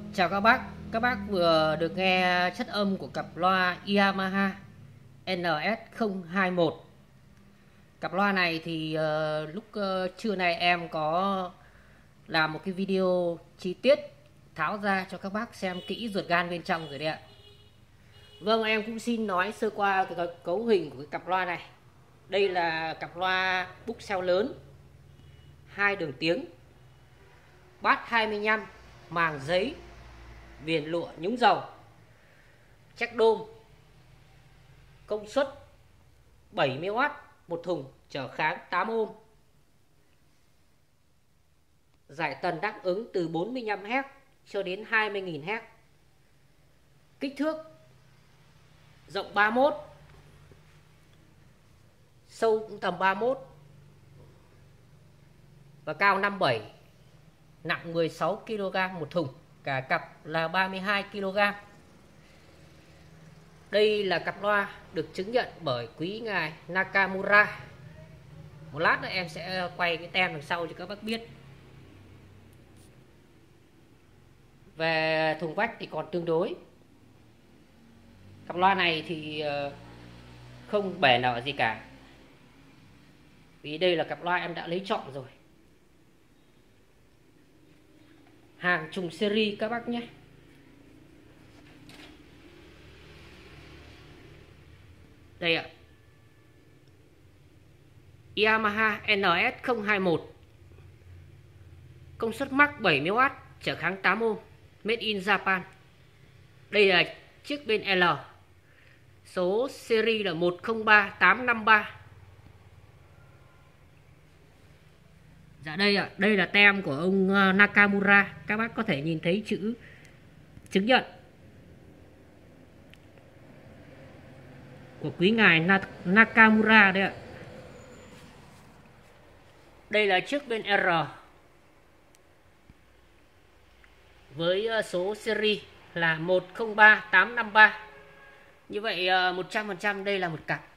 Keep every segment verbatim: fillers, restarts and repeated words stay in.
Chào các bác, các bác vừa được nghe chất âm của cặp loa Yamaha N S không hai mốt. Cặp loa này thì uh, lúc uh, trưa nay em có làm một cái video chi tiết tháo ra cho các bác xem kỹ ruột gan bên trong rồi đấy ạ. Vâng, em cũng xin nói sơ qua cái cấu hình của cái cặp loa này. Đây là cặp loa Buxell lớn, hai đường tiếng, bass hai mươi lăm, màng giấy, viền lụa nhúng dầu, check đôm, công suất bảy mươi oát một thùng, trở kháng tám ôm, giải tần đáp ứng từ bốn mươi lăm héc cho đến hai mươi nghìn héc. Kích thước rộng ba mươi mốt, sâu cũng tầm ba mươi mốt và cao năm mươi bảy, nặng mười sáu ki lô gam một thùng, cả cặp là ba mươi hai ki lô gam. Đây là cặp loa được chứng nhận bởi quý ngài Nakamura. Một lát nữa em sẽ quay cái tem đằng sau cho các bác biết. Về thùng vách thì còn tương đối. Cặp loa này thì không bể nở gì cả, vì đây là cặp loa em đã lấy chọn rồi, hàng trùng series các bác nhé. Đây ạ, Yamaha N S không hai mốt, công suất max bảy mươi oát, trở kháng tám ôm, made in Japan. Đây là chiếc bên L, số series là một không ba tám năm ba. Dạ đây ạ, đây là tem của ông Nakamura, các bác có thể nhìn thấy chữ chứng nhận của quý ngài Nakamura đấy ạ. Đây là chiếc bên R với số series là một không ba tám năm ba. Như vậy một trăm phần trăm đây là một cặp.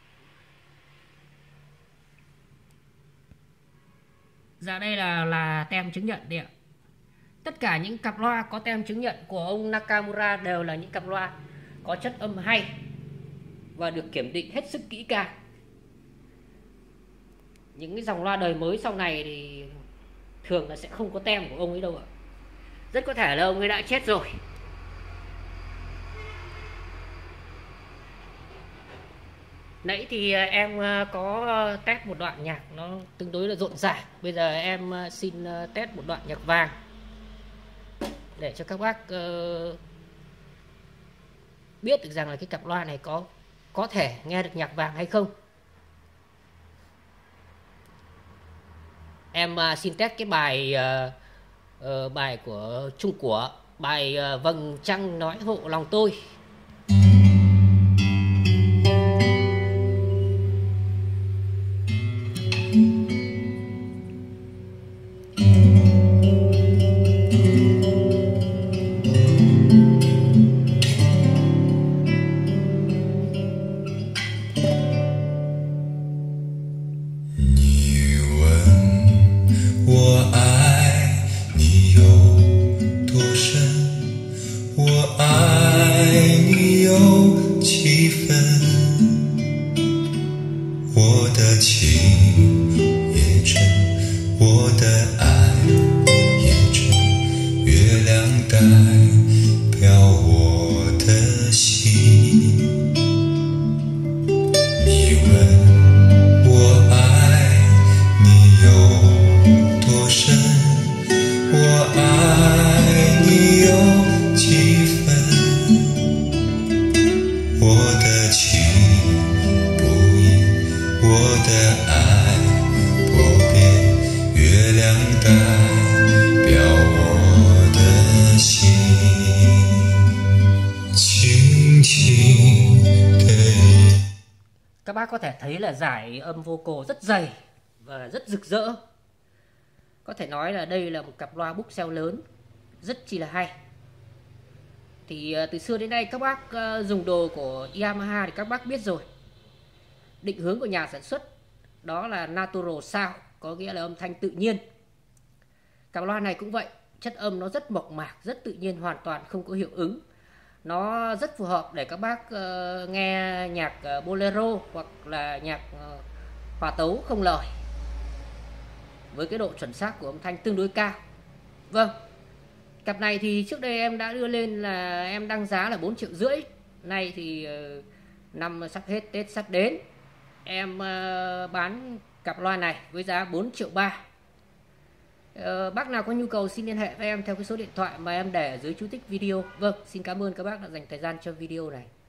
Dạ đây là là tem chứng nhận đấy ạ. Tất cả những cặp loa có tem chứng nhận của ông Nakamura đều là những cặp loa có chất âm hay và được kiểm định hết sức kỹ càng. Những cái dòng loa đời mới sau này thì thường là sẽ không có tem của ông ấy đâu ạ. Rất có thể là ông ấy đã chết rồi. Nãy thì em có test một đoạn nhạc nó tương đối là rộn ràng. Bây giờ em xin test một đoạn nhạc vàng để cho các bác biết được rằng là cái cặp loa này có có thể nghe được nhạc vàng hay không. Em xin test cái bài uh, uh, bài của Trung Của, bài uh, Vầng Trăng Nói Hộ Lòng Tôi. Các bác có thể thấy là dải âm vocal rất dày và rất rực rỡ. Có thể nói là đây là một cặp loa Buxell lớn rất chi là hay. Thì từ xưa đến nay các bác dùng đồ của Yamaha thì các bác biết rồi. Định hướng của nhà sản xuất đó là natural sound, có nghĩa là âm thanh tự nhiên. Cặp loa này cũng vậy, chất âm nó rất mộc mạc, rất tự nhiên, hoàn toàn không có hiệu ứng. Nó rất phù hợp để các bác uh, nghe nhạc uh, bolero hoặc là nhạc uh, hòa tấu không lời với cái độ chuẩn xác của âm thanh tương đối cao. Vâng, cặp này thì trước đây em đã đưa lên là em đăng giá là bốn triệu rưỡi. Nay thì uh, năm sắp hết, Tết sắp đến, em uh, bán cặp loa này với giá bốn triệu ba. Uh, bác nào có nhu cầu xin liên hệ với em theo cái số điện thoại mà em để ở dưới chú thích video. Vâng, xin cảm ơn các bác đã dành thời gian cho video này.